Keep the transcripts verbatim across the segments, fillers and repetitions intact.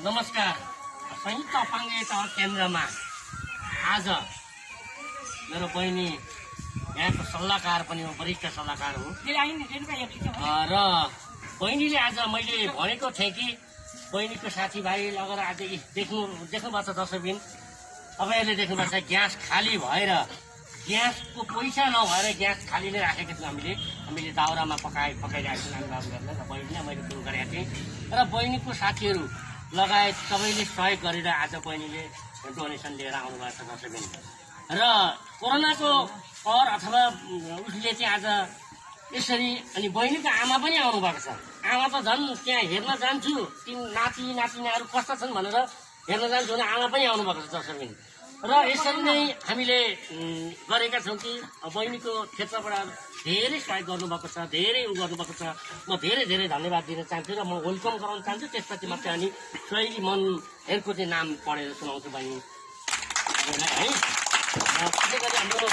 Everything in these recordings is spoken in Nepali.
नमस्कार। संयुक्त अपाङ्ग तह केन्द्रमा आज मेरो बहिनी यहाँको सल्लाहकार पनि हो, वरिष्ठ सल्लाहकार हो र बहिनीले आज मैले भनेको थिएँ कि बहिनीको साथीभाइ लगेर आज देख्नु देख्नुभएको छ दर्शकबिन, तपाईँहरूले देख्नुभएको छ ग्यास खाली भएर ग्यासको पैसा नभएर ग्यास खाली नै राखेको थियौँ। हामीले हामीले दाउरामा पकाइ पकाइरहेको थियौँ हामी बाबु गरेर र बहिनीलाई मैले कुरो गरेको थिएँ र बहिनीको साथीहरू लगायत सबैले सहयोग गरेर आज बहिनीले डोनेसन लिएर आउनुभएको छ दर्शकबिन। र कोरोनाको कर अथवा उसले चाहिँ आज यसरी अनि बहिनीको आमा पनि आउनुभएको छ। आमा त झन् त्यहाँ हेर्न जान्छु तिन नाति नातिनाहरू कस्ता छन् भनेर हेर्न जान्छु भने आमा पनि आउनुभएको छ दर्शकबिन। र यसरी नै हामीले गरेका छौँ कि बहिनीको क्षेत्रबाट धेरै सहयोग गर्नुभएको छ, धेरै उ गर्नुभएको छ। म धेरै धेरै धन्यवाद दिन चाहन्छु र म वेलकम गराउन चाहन्छु। त्यसपछि मात्रै अनि सोही मनहरूको चाहिँ नाम पढेर सुनाउँछु बहिनी है। त्यसै गरी हाम्रो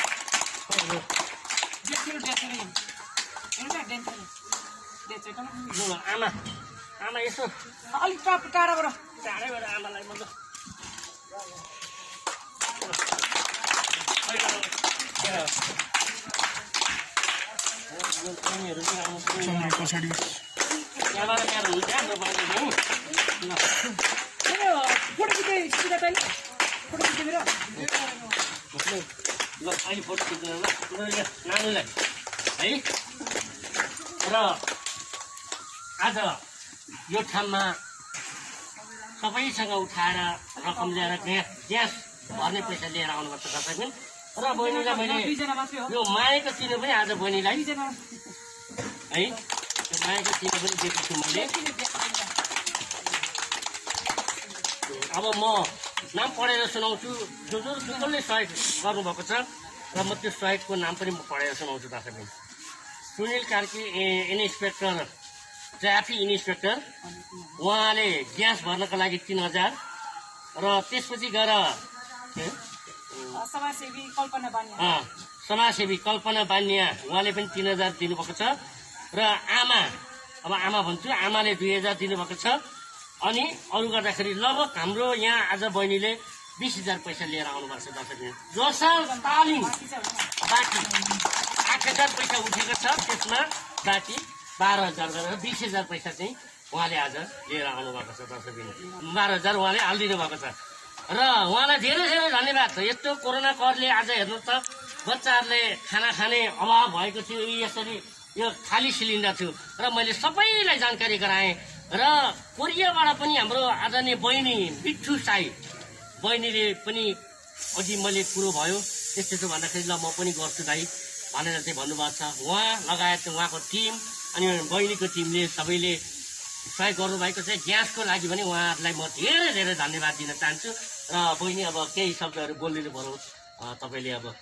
आमा आमा यसो अलिक टाढाबाट टाढैबाट आमालाई म पछाडि यहाँबाट यहाँ हुन्छ हाम्रो बहिनी फोटो खिच्दै सिधा तैँले फोटो खिच्दै मेरो ल अहिले फोटो खिच्नु ल नानीलाई है। र आज यो ठाउँमा सबैसँग उठाएर रकम ल्याएर ग्यास भर्ने पैसा लिएर आउनुपर्छ दर्शकबिन। र बहिनीलाई मैले यो मायाको चिनो पनि आज बहिनीलाई है त्यो मायाको चिनो पनि दिएको छु मैले। अब म नाम पढेर सुनाउँछु जो जो जसले सहयोग गर्नुभएको छ र म त्यो सहयोगको नाम पनि म पढेर सुनाउँछु दर्शकबिन। Sunil Karki inspector traffic inspector, उहाँले ग्यास भर्नको लागि तिन हजार र त्यसपछि गएर समाजसेवी कल्पना बानिया समाजसेवी कल्पना बानिया उहाँले पनि तिन हजार दिनुभएको छ। र आमा अब आमा भन्छु आमाले दुई हजार दिनुभएको छ। अनि अरू गर्दाखेरि लगभग हाम्रो यहाँ आज बहिनीले बिस हजार पैसा लिएर आउनुभएको छ दर्शकबिन। जसर तालिम बाँकी आठ हजार पैसा उठेको छ, त्यसमा बाँकी बाह्र हजार गरेर बिस हजार पैसा चाहिँ उहाँले आज लिएर आउनुभएको छ दर्शकबिन। बाह्र हजार उहाँले हालिदिनु भएको छ र उहाँलाई धेरै धेरै धन्यवाद छ। यस्तो कोरोना करले आज हेर्नु त बच्चाहरूले खाना खाने अभाव भएको थियो, यसरी यो खाली सिलिन्डर थियो र मैले सबैलाई जानकारी गराएँ। र कोरियाबाट पनि हाम्रो आदरणीय बहिनी बिट्ठु साई बहिनीले पनि अघि मैले कुरो भयो यस्तो छ भन्दाखेरि ल म पनि गर्छु दाइ भनेर चाहिँ भन्नुभएको छ। उहाँ लगायत उहाँको टिम अनि बहिनीको टिमले सबैले सहयोग गर्नुभएको छ। ग्यासको लागि पनि उहाँहरूलाई म धेरै धेरै धन्यवाद दिन चाहन्छु। र बहिनी अब केही शब्दहरू बोलिदिनु पर्यो तपाईँले। अब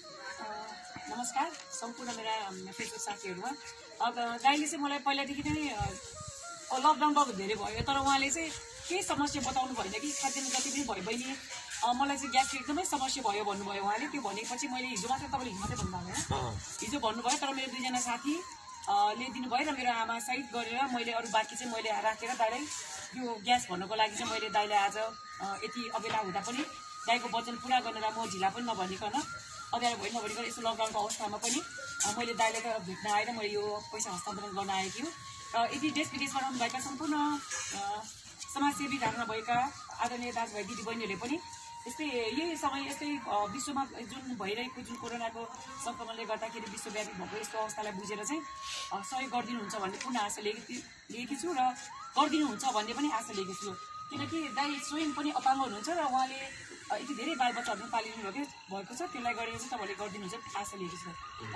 नमस्कार सम्पूर्ण मेरा फेसबुक साथीहरूमा। अब दाइले चाहिँ मलाई पहिलादेखि नै लकडाउन भएको धेरै भयो, तर उहाँले चाहिँ केही समस्या बताउनु भएन कि खाद्यान्न जति पनि भयो बहिनी मलाई चाहिँ ग्यासको एकदमै समस्या भयो भन्नुभयो उहाँले। त्यो भनेपछि मैले हिजो मात्रै तपाईँले हिजो मात्रै भन्नुभयो होइन, हिजो भन्नुभयो। तर मेरो दुईजना साथी ले दिनुभयो र मेरो आमा सहित गरेर मैले अरू बाँकी चाहिँ मैले राखेर दाइलाई यो ग्यास भन्नको लागि चाहिँ मैले दाइलाई आज यति अबेला हुँदा पनि दाइको वचन पुरा गरेर म झिला पनि नभनिकन अँध्यारो भइ नभनिकन यसो लकडाउनको अवस्थामा पनि मैले दाइलाई त भेट्न आएर मैले यो पैसा हस्तान्तरण गर्न आएकी हुँ। र यदि देश विदेशमा रहनुभएका सम्पूर्ण समाजसेवी धारणा भएका आदरणीय दाजुभाइ दिदीबहिनीहरूले पनि यस्तै यही समय यस्तै विश्वमा जुन भइरहेको जुन कोरोनाको सङ्क्रमणले गर्दाखेरि विश्वव्यापी भएको यस्तो अवस्थालाई बुझेर चाहिँ सहयोग गरिदिनुहुन्छ भन्ने पूर्ण आशा लिएकी लिएकी छु र गरिदिनुहुन्छ भन्ने पनि आशा लिएकी छु। किनकि दाइ स्वयं पनि अपाङ्ग हुनुहुन्छ र उहाँले यति धेरै बालबच्चाहरू पालिनु भएको भएको छ, त्यसलाई गरेर चाहिँ तपाईँले गरिदिनुहुन्छ आशा लिएकी छु।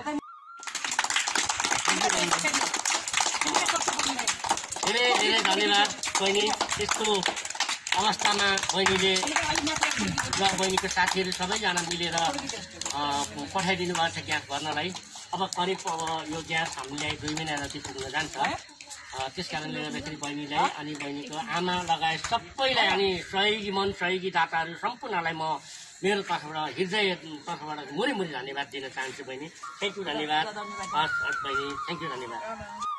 धेरै धेरै धन्यवाद बहिनी। त्यस्तो अवस्थामा बहिनीले र बहिनीको साथीहरू सबैजना मिलेर पठाइदिनु भएको छ ग्यास भर्नलाई। अब करिब अब यो ग्यास हामीले दुई महिना जति पुग्न जान्छ। त्यस कारणले गर्दाखेरि बहिनीलाई अनि बहिनीको आमा लगायत सबैलाई अनि सहयोगी मन सहयोगी दाताहरू सम्पूर्णलाई म मेरो तर्फबाट हृदय तर्फबाट मुरी मुरी धन्यवाद दिन चाहन्छु बहिनी। थ्याङ्क यू, धन्यवाद। हस् हस् बहिनी, थ्याङ्क यू, धन्यवाद।